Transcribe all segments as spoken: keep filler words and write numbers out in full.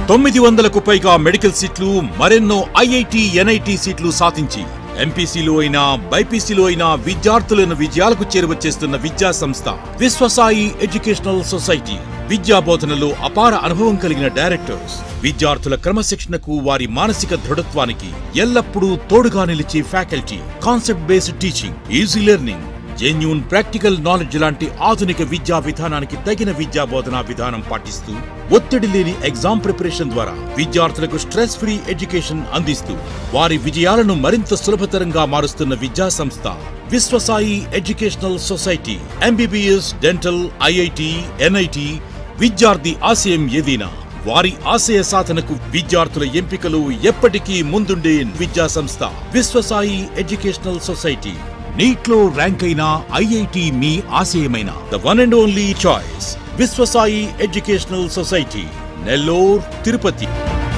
తొమ్మిది వందలకు పైగా మెడికల్ సీట్లు, మరెన్నో ఐఐటి, ఎన్ఐటి సీట్లు సాధించి ఎంపీసీలో అయినా బైపీసీలో అయినా విద్యార్థులను విజయాలకు చేరువచేస్తున్న విద్యా సంస్థ విశ్వసాయి ఎడ్యుకేషనల్ సొసైటీ. విద్యా బోధనలో అపార అనుభవం కలిగిన డైరెక్టర్స్ విద్యార్థుల క్రమశిక్షణకు, వారి మానసిక దృఢత్వానికి ఎల్లప్పుడూ తోడుగా నిలిచే faculty, concept based teaching, easy learning, genuine practical knowledge లాంటి ఆధునిక విద్యా విధానానికి తగిన విద్యా బోధనా విధానం పాటిస్తూ ఒత్తిడి లేని ఎగ్జామ్ ప్రిపరేషన్ ద్వారా విద్యార్థులకు స్ట్రెస్ ఫ్రీ ఎడ్యుకేషన్ అందిస్తూ వారి విజయాలను మరింత సులభతరంగా మారుస్తున్న విద్యా సంస్థ Vishwasai educational society. MBBS, dental, IIT, NIT విద్యార్థి ఆశయం ఏదైనా వారి ఆశయ సాధనకు విద్యార్థుల ఎంపికలు ఎప్పటికీ ముందుండే విద్యా సంస్థ విశ్వసాయి ఎడ్యుకేషనల్ సొసైటీ. నీట్లో ర్యాంక్ అయిన ఐఐటి మీ ఆశయమైన the one and only choice Vishwasai educational society, Nellore, Tirupati.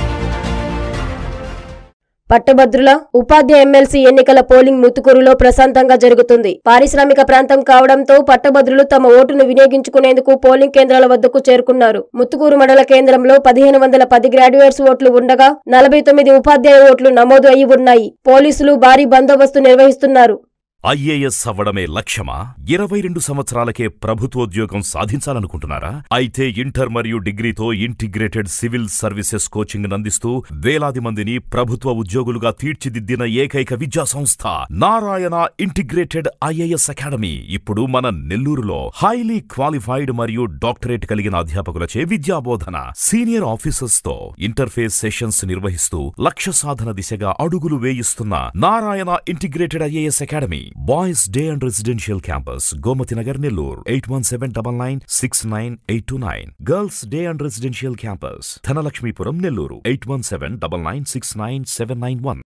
పట్టభద్రుల ఉపాధ్యాయ ఎమ్మెల్సీ ఎన్నికల పోలింగ్ ముత్తుకూరులో ప్రశాంతంగా జరుగుతుంది. పారిశ్రామిక ప్రాంతం కావడంతో పట్టభద్రులు తమ ఓటును వినియోగించుకునేందుకు పోలింగ్ కేంద్రాల వద్దకు చేరుకున్నారు. ముత్తుకూరు మండల కేంద్రంలో పదిహేను వందల పది గ్రాడ్యుయేట్స్ ఓట్లు ఉండగా నలభై తొమ్మిది ఉపాధ్యాయ ఓట్లు నమోదు అయి ఉన్నాయి. పోలీసులు భారీ బందోబస్తు నిర్వహిస్తున్నారు. ఐఏఎస్ అవ్వడమే లక్ష్యమా? ఇరవై రెండు సంవత్సరాలకే ప్రభుత్వోద్యోగం సాధించాలనుకుంటున్నారా? అయితే ఇంటర్ మరియు డిగ్రీతో ఇంటిగ్రేటెడ్ సివిల్ సర్వీసెస్ కోచింగ్ అందిస్తూ వేలాది మందిని ప్రభుత్వ ఉద్యోగులుగా తీర్చిదిద్దిన ఏకైక విద్యా సంస్థ నారాయణ ఇంటిగ్రేటెడ్ ఐఏఎస్ అకాడమీ ఇప్పుడు మన నెల్లూరులో హైలీ క్వాలిఫైడ్ మరియు డాక్టరేట్ కలిగిన అధ్యాపకులచే విద్యాబోధన, సీనియర్ ఆఫీసర్స్ తో ఇంటర్ఫేస్ సెషన్స్ నిర్వహిస్తూ లక్ష్య సాధన దిశగా అడుగులు వేయిస్తున్న Narayana integrated IAS academy. Boys Day and Residential Campus, Gomati Nagar, Nellore, eight one seven nine nine six nine eight two nine. Girls Day and Residential Campus, Thanalakshmipuram, Nellore, eight one seven nine nine six nine seven nine one.